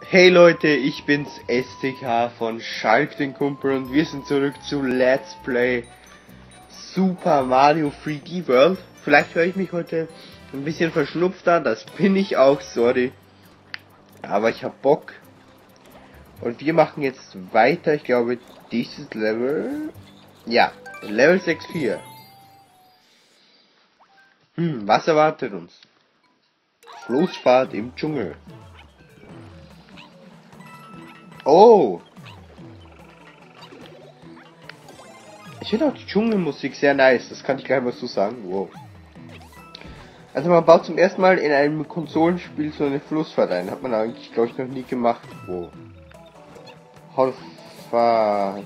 Hey Leute, ich bin's STK von Schalk den Kumpel und wir sind zurück zu Let's Play Super Mario 3D World. Vielleicht höre ich mich heute ein bisschen verschnupft an, das bin ich auch, sorry. Aber ich hab Bock. Und wir machen jetzt weiter, ich glaube dieses Level, ja, Level 6.4. Was erwartet uns? Floßfahrt im Dschungel. Oh! Ich finde auch die Dschungelmusik sehr nice, das kann ich gleich mal so sagen. Wow. Also man baut zum ersten Mal in einem Konsolenspiel so eine Flussfahrt ein. Hat man eigentlich, glaube ich, noch nie gemacht. Wow. Holfahrt.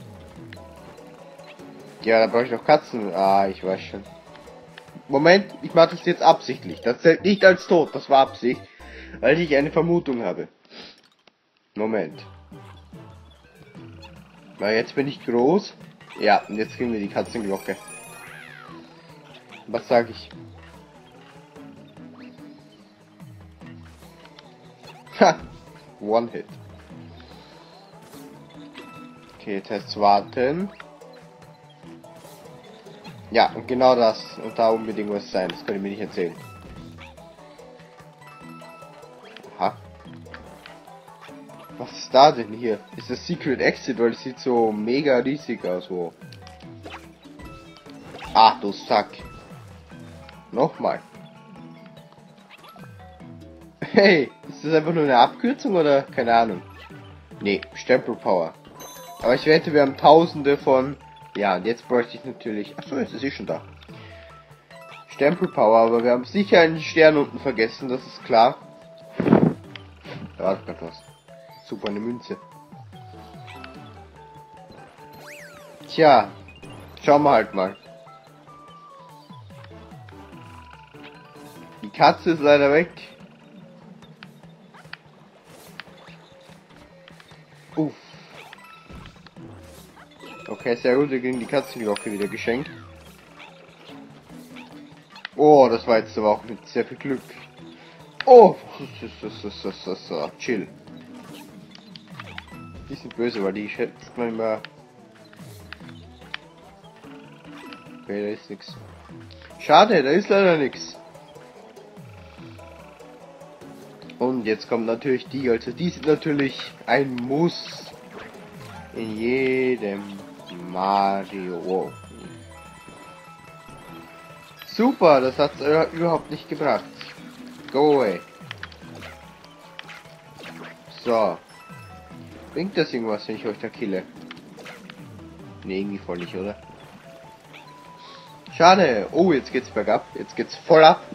Ja, da brauche ich noch Katzen. Ah, ich weiß schon. Moment, ich mache das jetzt absichtlich. Das zählt nicht als tot, das war Absicht. Weil ich eine Vermutung habe. Moment. Na, jetzt bin ich groß. Ja, und jetzt kriegen wir die Katzenglocke. Was sage ich? Ha! One Hit. Okay, jetzt heißt es warten. Ja, und genau das. Und da unbedingt was sein. Das könnt ihr mir nicht erzählen. Aha. Was ist da denn hier? Ist das Secret Exit, weil es sieht so mega riesig aus. Wo? Ach du Sack. Nochmal. Hey, ist das einfach nur eine Abkürzung oder? Keine Ahnung. Nee, Stempel Power. Aber ich wette, wir haben tausende von... Ja, und jetzt bräuchte ich natürlich... Achso, jetzt ist sie schon da. Stempel Power, aber wir haben sicher einen Stern unten vergessen, das ist klar. Da war gerade was. Super, eine Münze. Tja, schauen wir halt mal. Die Katze ist leider weg. Uff. Okay, sehr gut, wir kriegen die Katzenglocke wieder geschenkt. Oh, das war jetzt aber auch mit sehr viel Glück. Oh, so, chill. Die sind böse, weil die schätzt man immer. Okay, da ist nichts. Schade, da ist leider nichts. Und jetzt kommt natürlich die, also die sind natürlich ein Muss in jedem Mario. Wow. Super, das hat's überhaupt nicht gebracht. Go away. So. Bringt das irgendwas, wenn ich euch da kille? Ne, irgendwie voll nicht, oder? Schade. Oh, jetzt geht's bergab. Jetzt geht's voll ab.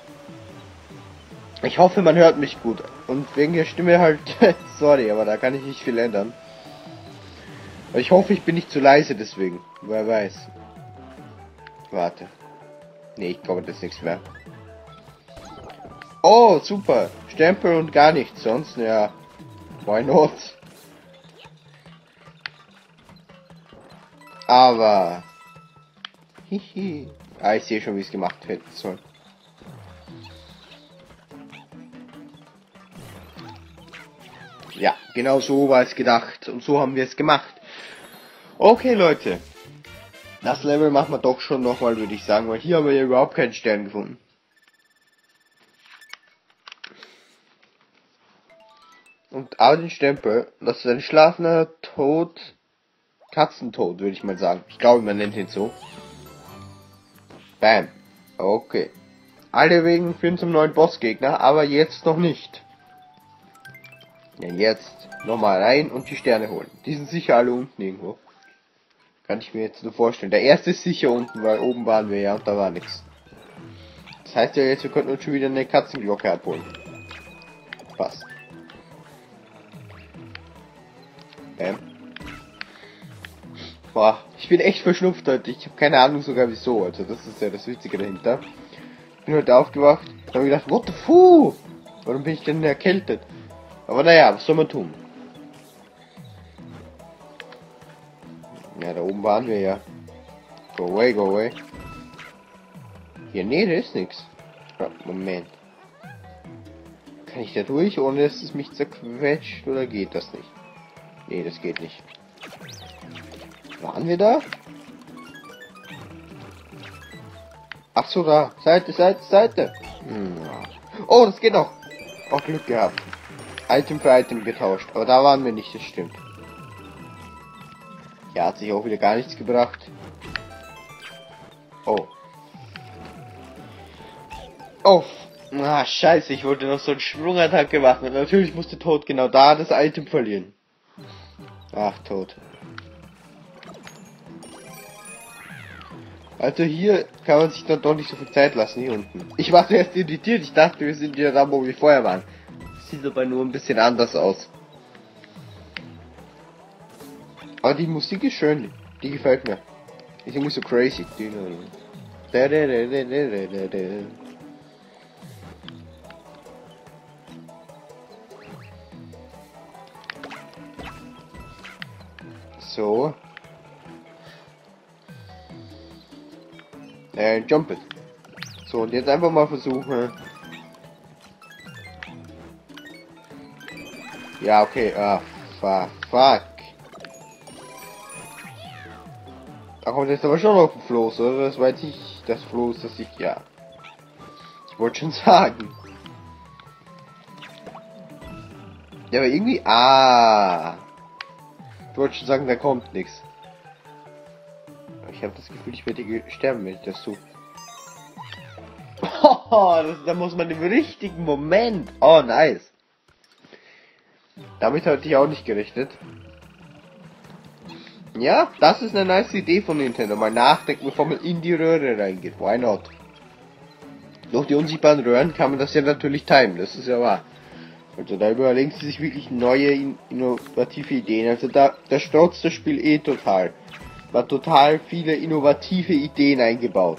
Ich hoffe, man hört mich gut. Und wegen der Stimme halt... Sorry, aber da kann ich nicht viel ändern. Aber ich hoffe, ich bin nicht zu leise deswegen. Wer weiß. Warte. Ne, ich glaube, das ist nichts mehr. Oh, super. Stempel und gar nichts. Sonst, ja. Why not? Aber... Hihi. Ah, ich sehe schon, wie es gemacht hätte sollen. Ja, genau so war es gedacht. Und so haben wir es gemacht. Okay, Leute. Das Level machen wir doch schon nochmal, würde ich sagen. Weil hier haben wir ja überhaupt keinen Stern gefunden. Und aber den Stempel, das ist ein schlafender Tod, Katzentod, würde ich mal sagen. Ich glaube, man nennt ihn so. Bam. Okay. Alle Wegen führen zum neuen Bossgegner, aber jetzt noch nicht. Ja, jetzt nochmal rein und die Sterne holen. Die sind sicher alle unten irgendwo. Kann ich mir jetzt nur vorstellen. Der erste ist sicher unten, weil oben waren wir ja und da war nichts. Das heißt ja jetzt, wir könnten uns schon wieder eine Katzenglocke abholen. Passt. Boah, ich bin echt verschnupft heute. Ich habe keine Ahnung sogar wieso. Also das ist ja das Witzige dahinter. Ich bin heute aufgewacht und habe gedacht, what the fu? Warum bin ich denn erkältet? Aber naja, was soll man tun? Ja, da oben waren wir ja. Go away, go away. Hier, nee, da ist nichts. Moment. Kann ich da durch, ohne dass es mich zerquetscht, oder geht das nicht? Nee, das geht nicht. Waren wir da? Ach so, da. Seite, Seite, Seite. Oh, das geht noch. Auch Glück gehabt. Item für Item getauscht. Aber da waren wir nicht, das stimmt. Ja, hat sich auch wieder gar nichts gebracht. Oh. Oh. Ah, scheiße, ich wollte noch so einen Schwungattacke machen. Und natürlich musste Toad genau da das Item verlieren. Ach, Toad. Also hier kann man sich dann doch nicht so viel Zeit lassen, hier unten. Ich war zuerst irritiert, ich dachte, wir sind wieder da, wo wir vorher waren. Sieht aber nur ein bisschen anders aus. Aber die Musik ist schön, die gefällt mir. Ist irgendwie so crazy. So. Jump it. So, und jetzt einfach mal versuchen. Ja, okay, fuck. Da kommt jetzt aber schon noch ein Floß, oder? Das weiß ich, das Floß, das ich, ja. Ich wollte schon sagen. Ja, aber irgendwie, ich wollte schon sagen, da kommt nichts. Ich habe das Gefühl, ich werde sterben, wenn ich das tue. Da muss man im richtigen Moment. Oh, nice. Damit hatte ich auch nicht gerechnet. Ja, das ist eine nice Idee von Nintendo. Mal nachdenken, bevor man in die Röhre reingeht. Why not? Durch die unsichtbaren Röhren kann man das ja natürlich timen. Das ist ja wahr. Also da überlegen sie sich wirklich neue, innovative Ideen. Also da strotzt das Spiel eh total. War total viele innovative Ideen eingebaut.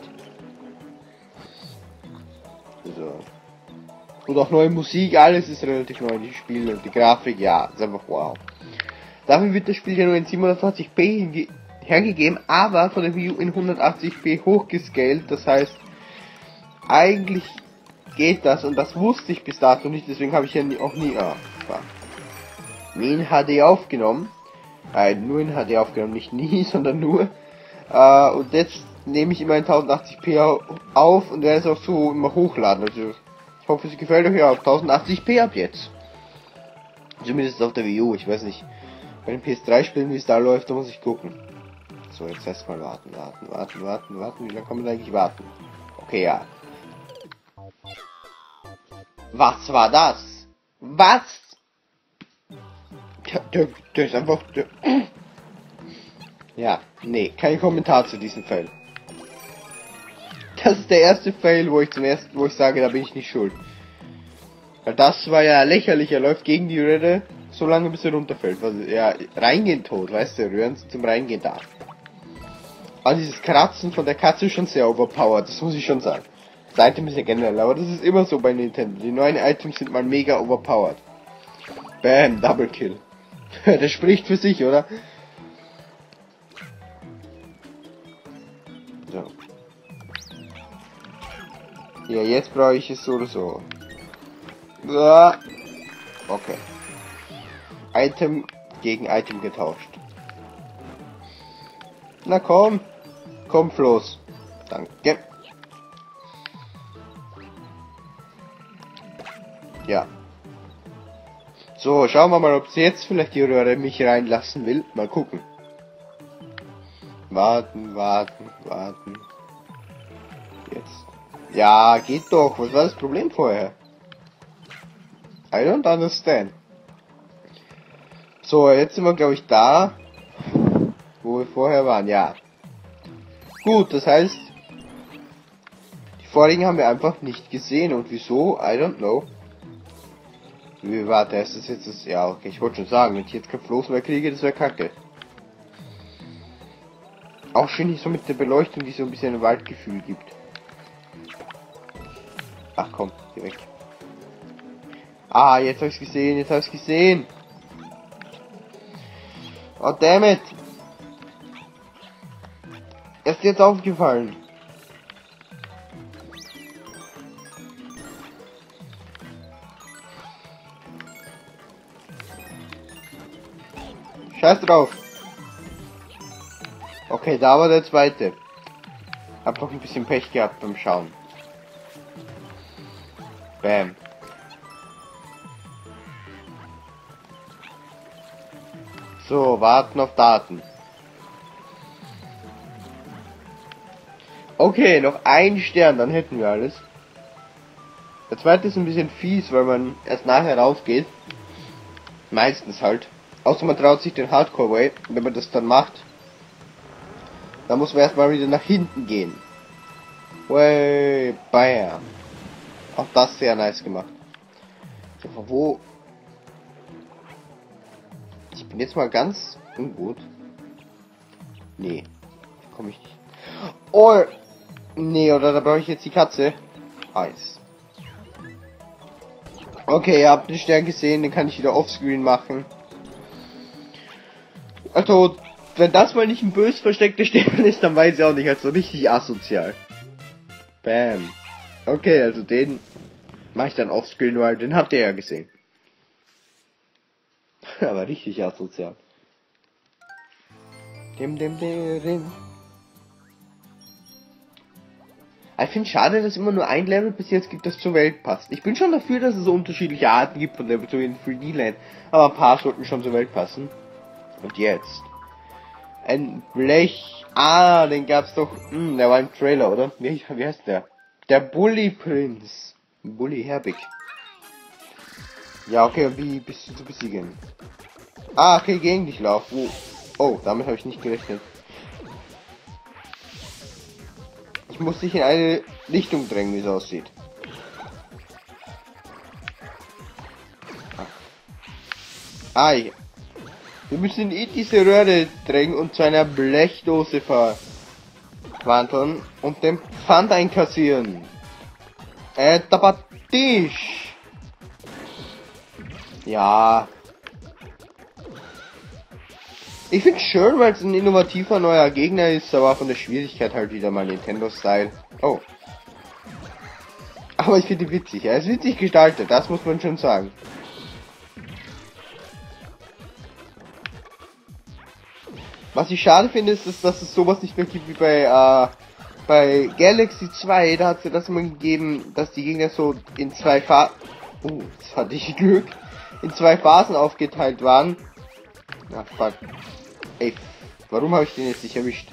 So. Und auch neue Musik, alles ist relativ neu in die Spiele und die Grafik, ja, ist einfach wow. Dafür wird das Spiel ja nur in 720p hergegeben, aber von der Wii U in 180p hochgescaled, das heißt, eigentlich geht das und das wusste ich bis dato nicht, deswegen habe ich ja auch nie in HD aufgenommen. Nur in HD aufgenommen, nicht nie, sondern nur. Und jetzt nehme ich immer in 1080p auf und werde es auch so immer hochladen. Also ich hoffe, es gefällt euch ja auf 1080p ab jetzt. Zumindest auf der Wii U, ich weiß nicht. Bei den PS3-Spielen, wie es da läuft, da muss ich gucken. So, jetzt erstmal warten. Wie lange kann man eigentlich warten? Okay, ja. Was war das? Was? Der ist einfach... Ja, nee, kein Kommentar zu diesem Fail. Das ist der erste Fail, wo ich sage, da bin ich nicht schuld. Weil das war ja lächerlich, er läuft gegen die Röhre, so lange bis er runterfällt. Also, ja, reingehen tot, weißt du, Röhren zum Reingehen da. Also dieses Kratzen von der Katze ist schon sehr overpowered, das muss ich schon sagen. Das Item ist ja generell, aber das ist immer so bei Nintendo. Die neuen Items sind mal mega overpowered. Bam, Double Kill. Das spricht für sich, oder? So. Ja, jetzt brauche ich es so oder so. Okay. Item gegen Item getauscht. Na komm. Komm, Floß. Danke. Ja. So, schauen wir mal, ob sie jetzt vielleicht die Röhre mich reinlassen will. Mal gucken. Warten. Jetzt. Ja, geht doch. Was war das Problem vorher? I don't understand. So, jetzt sind wir, glaube ich, da, wo wir vorher waren. Ja. Gut, das heißt, die vorigen haben wir einfach nicht gesehen. Und wieso? I don't know. Warte, ist das jetzt das... Ja, okay, ich wollte schon sagen, wenn ich jetzt kein Floß mehr kriege, das wäre kacke. Auch schön hier so mit der Beleuchtung, die so ein bisschen ein Waldgefühl gibt. Ach komm, geh weg. Ah, jetzt habe ich's gesehen, Oh, damn it. Erst jetzt aufgefallen. Scheiß drauf. Okay, da war der zweite. Hab noch ein bisschen Pech gehabt beim Schauen. Bam. So, warten auf Daten. Okay, noch ein Stern, dann hätten wir alles. Der zweite ist ein bisschen fies, weil man erst nachher rausgeht. Meistens halt. Außer man traut sich den Hardcore Way. Wenn man das dann macht, dann muss man erstmal wieder nach hinten gehen. Way, bam. Auch das sehr nice gemacht. So, wo? Ich bin jetzt mal ganz ungut. Nee, komme ich nicht. Oh! Nee, oder da brauche ich jetzt die Katze. Eis. Okay, ihr habt den Stern gesehen, den kann ich wieder offscreen machen. Also, wenn das mal nicht ein bös versteckter Stern ist, dann weiß ich auch nicht, also richtig asozial. Bam. Okay, also den mache ich dann offscreen, weil den habt ihr ja gesehen. Aber richtig asozial. Dim. Ich finde schade, dass es immer nur ein Level bis jetzt gibt, das zur Welt passt. Ich bin schon dafür, dass es so unterschiedliche Arten gibt von Level, so in 3D-Land. Aber ein paar sollten schon zur Welt passen. Und jetzt. Ein Blech. Ah, den gab's doch. Der war im Trailer, oder? Wie heißt der? Der Bully Prince. Bully Herbig. Ja, okay, wie bist du zu besiegen? Ah, okay, gegen dich laufen. Oh, damit habe ich nicht gerechnet. Ich muss dich in eine Richtung drängen, wie es aussieht. Wir müssen in diese Röhre drängen und zu einer Blechdose verwandeln und den Pfand einkassieren. Tapatisch. Ja. Ich finde es schön, weil es ein innovativer neuer Gegner ist, aber von der Schwierigkeit halt wieder mal Nintendo-Style. Oh. Aber ich finde ihn witzig. Er ist witzig gestaltet, das muss man schon sagen. Was ich schade finde, ist, dass es sowas nicht mehr gibt wie bei Galaxy 2. Da hat es ja das immer gegeben, dass die Gegner so in zwei Phasen... Oh, jetzt hatte ich Glück. In zwei Phasen aufgeteilt waren. Ach, fuck. Ey, warum habe ich den jetzt nicht erwischt?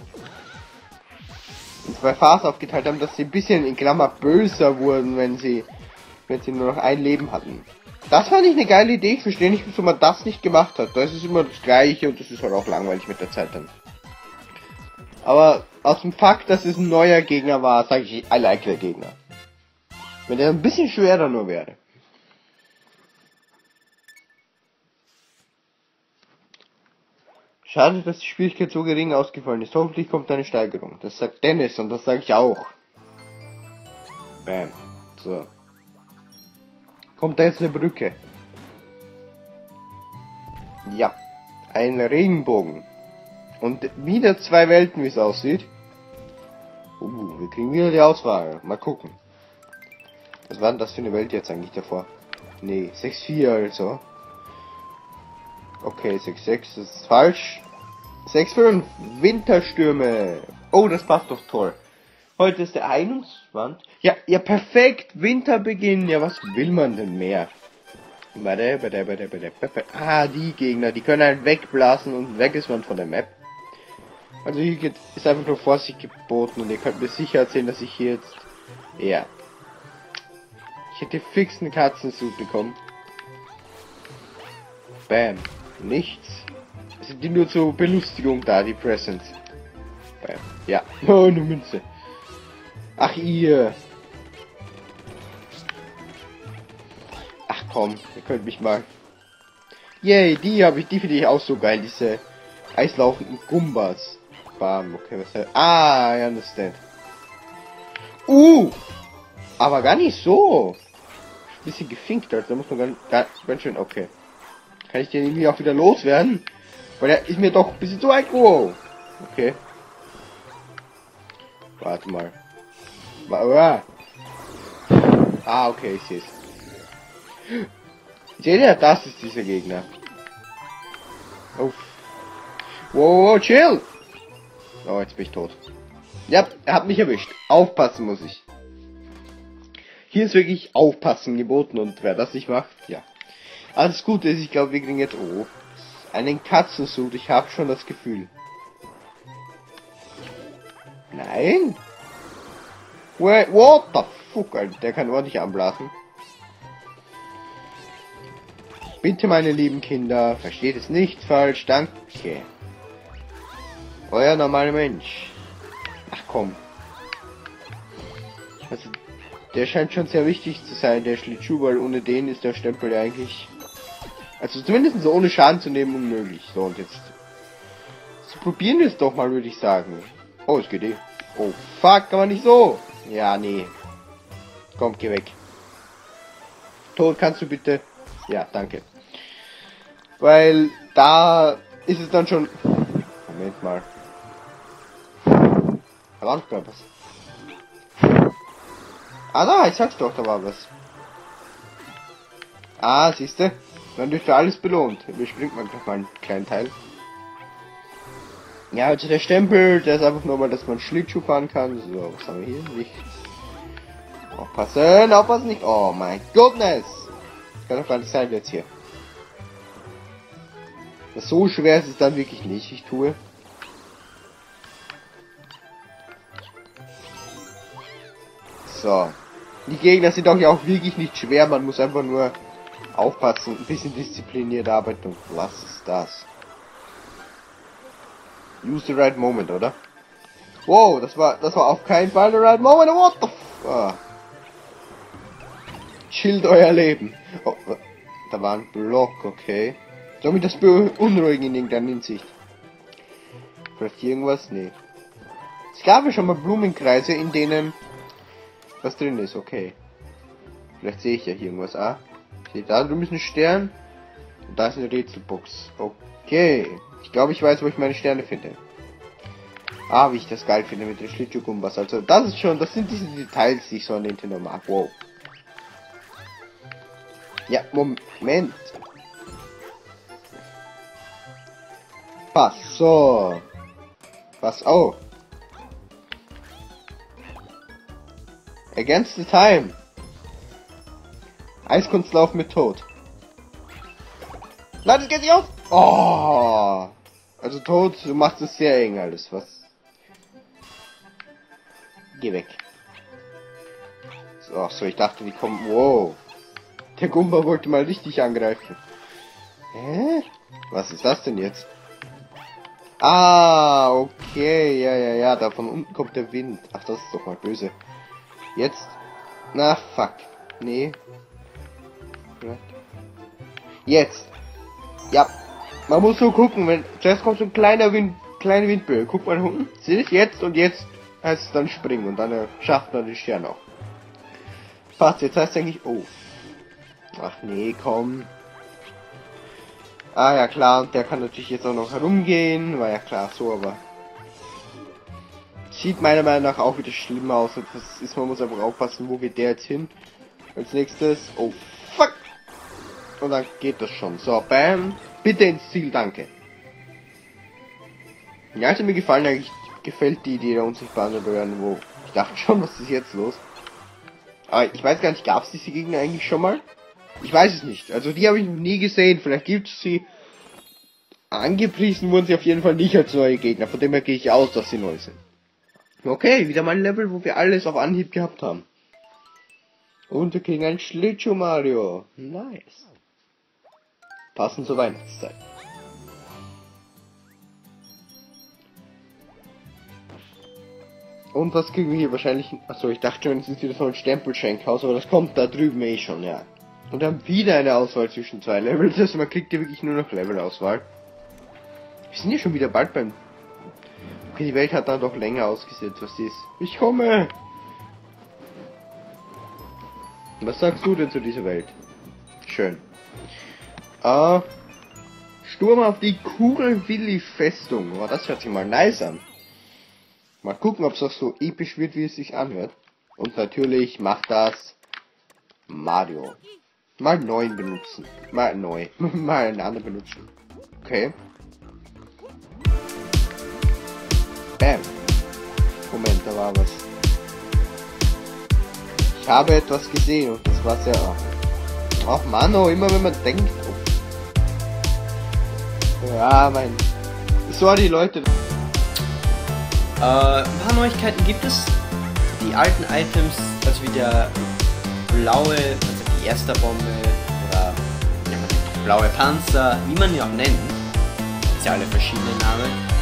In zwei Phasen aufgeteilt haben, dass sie ein bisschen in Klammer böser wurden, wenn sie nur noch ein Leben hatten. Das fand ich eine geile Idee. Ich verstehe nicht, wieso man das nicht gemacht hat. Das ist immer das Gleiche und das ist halt auch langweilig mit der Zeit dann. Aber aus dem Fakt, dass es ein neuer Gegner war, sage ich, I like der Gegner. Wenn der ein bisschen schwerer nur wäre. Schade, dass die Schwierigkeit so gering ausgefallen ist. Hoffentlich kommt eine Steigerung. Das sagt Dennis und das sage ich auch. Bam. So. Kommt da jetzt eine Brücke? Ja. Ein Regenbogen. Und wieder zwei Welten, wie es aussieht. Wir kriegen wieder die Auswahl. Mal gucken. Was war denn das für eine Welt jetzt eigentlich davor? Nee, 6-4 also. Okay, 6-6, das ist falsch. 6-5, Winterstürme. Oh, das passt doch toll. Heute ist der 21. Ja, perfekt. Winterbeginn. Ja, was will man denn mehr? Ah, die Gegner, die können halt wegblasen und weg ist man von der Map. Also hier ist einfach nur Vorsicht geboten und ihr könnt mir sicher erzählen, dass ich hier jetzt... Ja. Ich hätte fix einen Katzensuit bekommen. Bam. Nichts. Sind die nur zur Belustigung da, die Presents. Bam. Ja. Oh, eine Münze. Ach, ihr. Ach komm, ihr könnt mich mal. Yay, die finde ich auch so geil, diese eislaufenden Gumbas. Bam, okay, was heißt... Ah, I understand. Aber gar nicht so. Bisschen gefinkt, also da muss man ganz schön, okay. Kann ich den irgendwie auch wieder loswerden? Weil er ist mir doch ein bisschen zu weit. Wow. Okay. Warte mal. Ah, okay, ich sehe es. Seht ihr, das ist dieser Gegner. Uff. Wow, chill! Oh, jetzt bin ich tot. Ja, er hat mich erwischt. Aufpassen muss ich. Hier ist wirklich Aufpassen geboten und wer das nicht macht, ja. Alles Gute ist, ich glaube, wir kriegen jetzt einen Katzensud. Ich habe schon das Gefühl. Nein? Wait, what the fuck, Alter? Der kann ordentlich anblasen. Bitte, meine lieben Kinder, versteht es nicht falsch, danke. Euer normaler Mensch. Ach komm. Also, der scheint schon sehr wichtig zu sein, der Schlittschuh, weil ohne den ist der Stempel ja eigentlich... Also zumindest so ohne Schaden zu nehmen unmöglich. So, und jetzt... So, probieren wir es doch mal, würde ich sagen. Oh, es geht eh. Oh, fuck, aber nicht so. Ja, nee. Komm, geh weg. Tod, kannst du bitte... Ja, danke. Weil da ist es dann schon... Moment mal. Da war doch gerade was. Ah, da, ich sag's doch, da war was. Ah, siehste, dann wird für alles belohnt. Überspringt man gleich mal einen kleinen Teil. Ja, also der Stempel, der ist einfach nur mal, dass man Schlittschuh fahren kann. So, was haben wir hier? Nichts. Aufpassen, aufpassen nicht. Oh mein Goodness! Das kann doch gar nicht sein jetzt hier. So schwer ist es dann wirklich nicht, ich tue. So. Die Gegner sind doch ja auch wirklich nicht schwer, man muss einfach nur aufpassen, ein bisschen diszipliniert arbeiten und was ist das? Use the right moment, oder? Wow, das war auf keinen Fall the right moment, what the f... Ah. Chillt euer Leben. Oh, da war ein Block, okay. Soll mich das beunruhigen in irgendeiner Hinsicht? Vielleicht irgendwas? Nee. Es gab ja schon mal Blumenkreise, in denen was drin ist, okay. Vielleicht sehe ich ja hier irgendwas. Ah, ich sehe da drüben ist ein Stern. Und da ist eine Rätselbox. Okay. Ich glaube, ich weiß, wo ich meine Sterne finde. Ah, wie ich das geil finde mit den Schlittschuhgumbas. Also, das ist schon, das sind diese Details, die ich so an Nintendo mag. Wow. Ja, Moment. Pass, so. Pass auf. Against the time. Eiskunstlauf mit Tod. Nein, das geht nicht aus. Oh. Also Tod, du machst es sehr eng alles, was. Geh weg. So, ach so, ich dachte, die kommen. Wow. Der Gumba wollte mal richtig angreifen. Hä? Was ist das denn jetzt? Ah, okay, ja, da von unten kommt der Wind. Ach, das ist doch mal böse. Jetzt. Na, fuck. Nee. Jetzt. Ja. Man muss so gucken, wenn. Zuerst kommt so ein kleine Windböe. Guck mal unten. Seht ihr jetzt und jetzt heißt es dann springen und dann schafft man den Stern auch. Passt, jetzt heißt es eigentlich. Oh. Ach nee, komm. Ah ja klar, und der kann natürlich jetzt auch noch herumgehen. War ja klar so, aber. Sieht meiner Meinung nach auch wieder schlimm aus. Das ist, man muss aber aufpassen, wo geht der jetzt hin. Als nächstes. Oh fuck! Und dann geht das schon. So, bam. Bitte ins Ziel, danke. Ja, also mir gefällt die Idee der unsichtbaren Röhren, wo ich dachte schon, was ist jetzt los? Aber ich weiß gar nicht, gab es diese Gegner eigentlich schon mal? Ich weiß es nicht. Also die habe ich noch nie gesehen. Vielleicht gibt es sie. Angepriesen wurden sie auf jeden Fall nicht als neue Gegner. Von dem her gehe ich aus, dass sie neu sind. Okay, wieder mal ein Level, wo wir alles auf Anhieb gehabt haben. Und wir kriegen ein Schlittschuh Mario. Nice. Passend zur Weihnachtszeit. Und was kriegen wir hier wahrscheinlich... Achso, ich dachte schon, es ist wieder so ein Stempelschenkhaus, aber das kommt da drüben eh schon, ja. Und wir haben wieder eine Auswahl zwischen zwei Levels, also man kriegt hier wirklich nur noch Levelauswahl. Wir sind ja schon wieder bald beim... Okay, die Welt hat dann doch länger ausgesetzt, was ist. Ich komme! Was sagst du denn zu dieser Welt? Schön. Sturm auf die Kugelwilli-Festung. Oh, das hört sich mal nice an. Mal gucken, ob es auch so episch wird, wie es sich anhört. Und natürlich macht das Mario. Mal 9 benutzen. Mal neu. Mal einen anderen benutzen. Okay. Bam. Moment, da war was. Ich habe etwas gesehen und das war sehr... Ach Mano, immer wenn man denkt... Ja, mein... Sorry, Leute. Ein paar Neuigkeiten gibt es. Die alten Items, also wie der blaue, also die erste Bombe oder ja, blaue Panzer, wie man ihn auch nennt, ist ja alle verschiedene Namen.